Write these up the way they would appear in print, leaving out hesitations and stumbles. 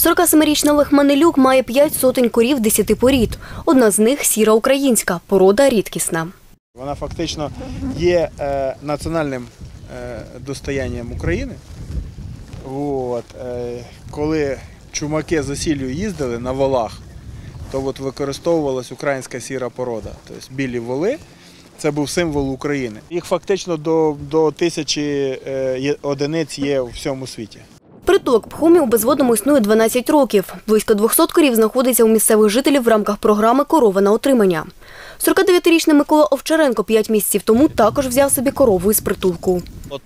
47-річний Олег Манилюк має 5 сотень корів 10 порід. Одна з них – сіра українська, порода рідкісна. Вона фактично є національним достоянням України. Коли чумаки за сіллю їздили на волах, то використовувалась українська сіра порода, тобто білі воли. Це був символ України. Їх фактично до 1000 одиниць є у всьому світі. Притулок Пхумі у Безводному існує 12 років. Близько 200 корів знаходиться у місцевих жителів в рамках програми «Корова на отримання». 49-річний Микола Овчаренко 5 місяців тому також взяв собі корову із притулку.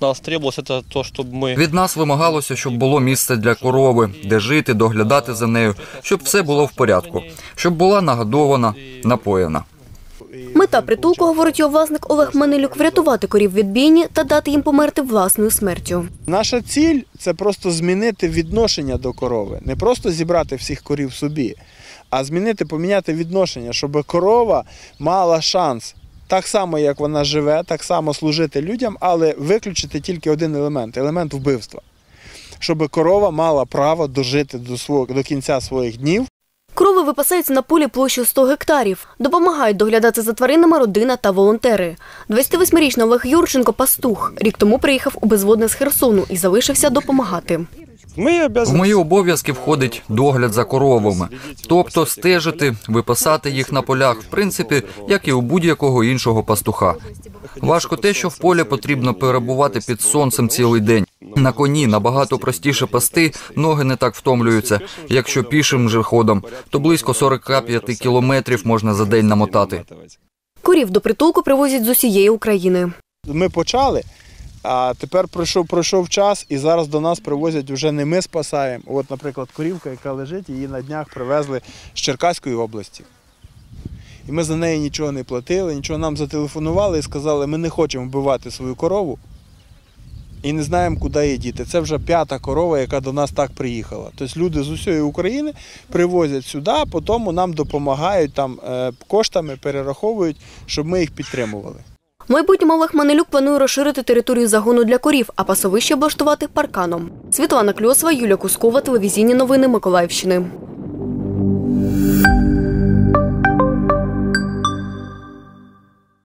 Від нас вимагалося, щоб було місце для корови, де жити, доглядати за нею, щоб все було в порядку, щоб була нагодована, напоєна. Мета притулку, говорить його власник Олег Манилюк, врятувати корів від бійні та дати їм померти власною смертю. Наша ціль – це просто змінити відношення до корови. Не просто зібрати всіх корів собі, а поміняти відношення, щоб корова мала шанс так само, як вона живе, так само служити людям, але виключити тільки один елемент – елемент вбивства. Щоб корова мала право дожити до кінця своїх днів. Корови випасаються на полі площею 100 гектарів. Допомагають доглядати за тваринами родина та волонтери. 28-річний Олег Юрченко – пастух. Рік тому приїхав у Безводне з Херсону і залишився допомагати. В мої обов'язки входить догляд за коровами. Тобто стежити, випасати їх на полях, в принципі, як і у будь-якого іншого пастуха. Важко те, що в полі потрібно перебувати під сонцем цілий день. На коні набагато простіше пасти, ноги не так втомлюються. Якщо пішим же ходом, то близько 45 кілометрів можна за день намотати. Корів до притулку привозять з усієї України. Ми почали, а тепер пройшов час, і зараз до нас привозять вже не ми спасаємо. От, наприклад, корівка, яка лежить, її на днях привезли з Черкаської області. І ми за неї нічого не платили, нічого, нам зателефонували і сказали, ми не хочемо вбивати свою корову і не знаємо, куди її діти. Це вже 5-та корова, яка до нас так приїхала. Тобто люди з усієї України привозять сюди, а потім нам допомагають, там, коштами перераховують, щоб ми їх підтримували. В майбутньому Олег Манилюк планує розширити територію загону для корів, а пасовище облаштувати парканом. Світлана Кльосова, Юлія Кускова, телевізійні новини Миколаївщини.